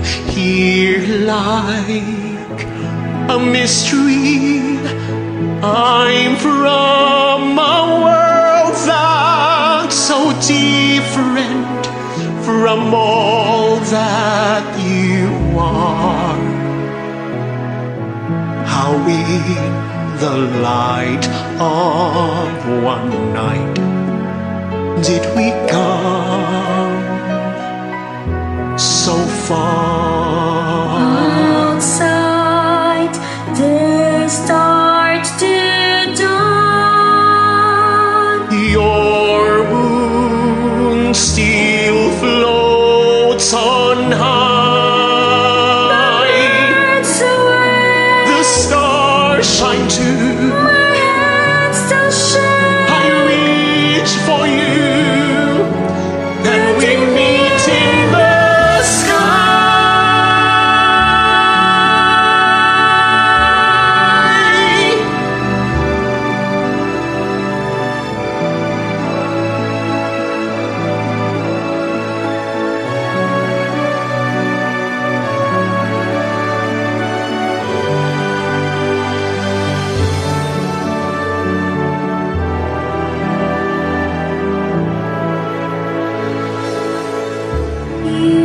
here like a mystery. I'm from a world that's so different from all that you are. How in the light of one night did we come so far? Outside the stars to dawn. Your moon still floats on high. Birds away. The stars shine too. My hands still shake. I reach for you, then we meet in the sky. You